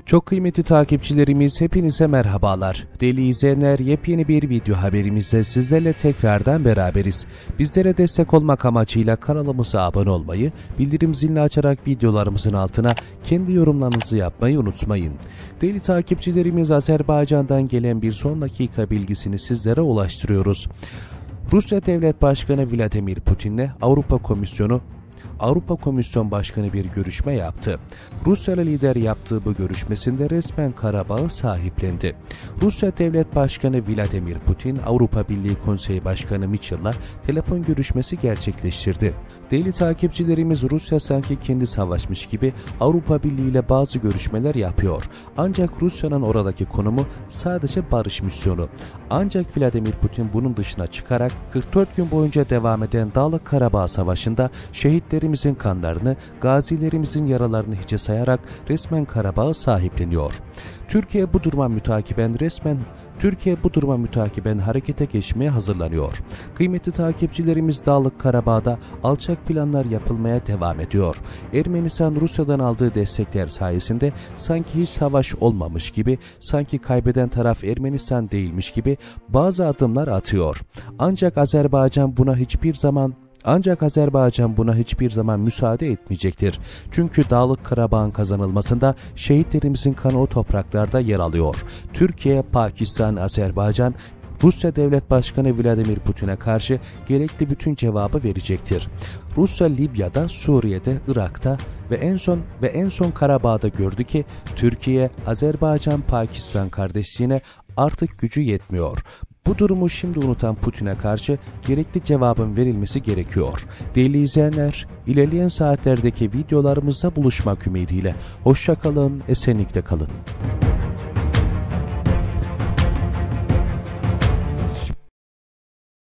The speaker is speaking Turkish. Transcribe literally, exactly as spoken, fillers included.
Çok kıymetli takipçilerimiz, hepinize merhabalar. Değerli izleyenler, yepyeni bir video haberimizde sizlerle tekrardan beraberiz. Bizlere destek olmak amacıyla kanalımıza abone olmayı, bildirim zilini açarak videolarımızın altına kendi yorumlarınızı yapmayı unutmayın. Değerli takipçilerimiz, Azerbaycan'dan gelen bir son dakika bilgisini sizlere ulaştırıyoruz. Rusya Devlet Başkanı Vladimir Putin'le Avrupa Komisyonu Avrupa Komisyon Başkanı bir görüşme yaptı. Rusyalı lider yaptığı bu görüşmesinde resmen Karabağ'ı sahiplendi. Rusya Devlet Başkanı Vladimir Putin, Avrupa Birliği Konseyi Başkanı Mitchell'la telefon görüşmesi gerçekleştirdi. Değerli takipçilerimiz, Rusya sanki kendi savaşmış gibi Avrupa Birliği ile bazı görüşmeler yapıyor. Ancak Rusya'nın oradaki konumu sadece barış misyonu. Ancak Vladimir Putin bunun dışına çıkarak kırk dört gün boyunca devam eden Dağlık Karabağ Savaşı'nda şehitlerimizin kanlarını, gazilerimizin yaralarını hiçe sayarak resmen Karabağ'ı sahipleniyor. Türkiye bu duruma mütakiben resmen Türkiye bu duruma mütakiben harekete geçmeye hazırlanıyor. Kıymetli takipçilerimiz, Dağlık Karabağ'da alçak planlar yapılmaya devam ediyor. Ermenistan Rusya'dan aldığı destekler sayesinde sanki hiç savaş olmamış gibi, sanki kaybeden taraf Ermenistan değilmiş gibi bazı adımlar atıyor. Ancak Azerbaycan buna hiçbir zaman Ancak Azerbaycan buna hiçbir zaman müsaade etmeyecektir. Çünkü Dağlık Karabağ'ın kazanılmasında şehitlerimizin kanı o topraklarda yer alıyor. Türkiye, Pakistan, Azerbaycan, Rusya Devlet Başkanı Vladimir Putin'e karşı gerekli bütün cevabı verecektir. Rusya Libya'da, Suriye'de, Irak'ta ve en son ve en son Karabağ'da gördü ki Türkiye, Azerbaycan, Pakistan kardeşliğine artık gücü yetmiyor. Bu durumu şimdi unutan Putin'e karşı gerekli cevabın verilmesi gerekiyor. Değerli izleyenler, ilerleyen saatlerdeki videolarımızda buluşmak ümidiyle. Hoşça kalın, esenlikle kalın.